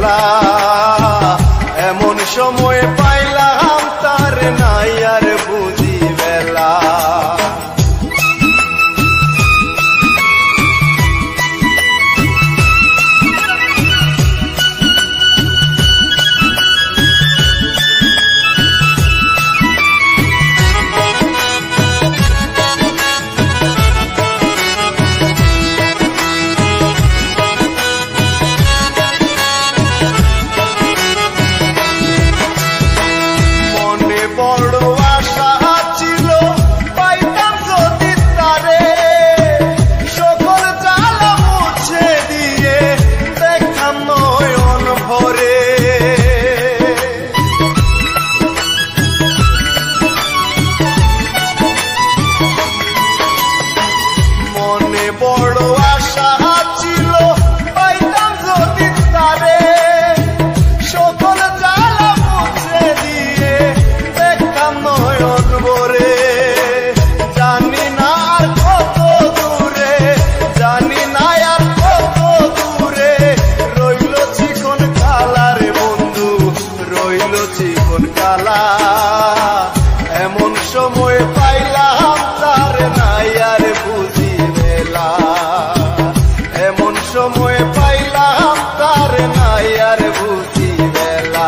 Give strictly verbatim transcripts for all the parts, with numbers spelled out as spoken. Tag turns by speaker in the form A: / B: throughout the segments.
A: খেলা এমন সময় পাইলাম তার নাই আর বুঝি বেলা এমন সময় পাইলাম তার নাই আর বুঝি বেলা এমন সময় পাইলাম তার নাই আর বুঝি বেলা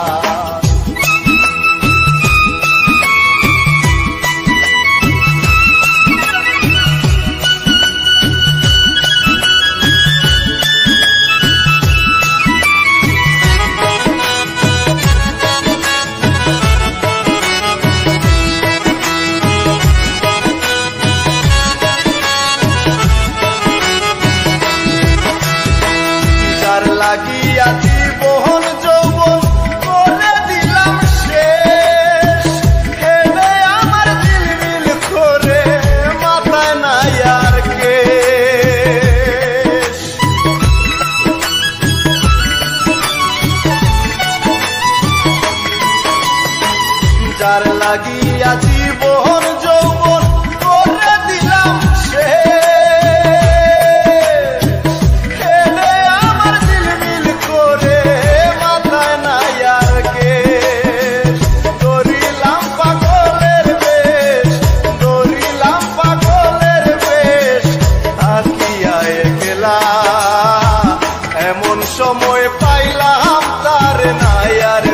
A: লাগিয়া জীবন যৌবন করে দিলাম শেষ হেবে আমার ঝিলমিল করে মাথায় নাই আর কেশ যার লাগিয়া জীবন যৌবন করে দিলাম শেষ এমন সময় পাইলাম তার নাই আর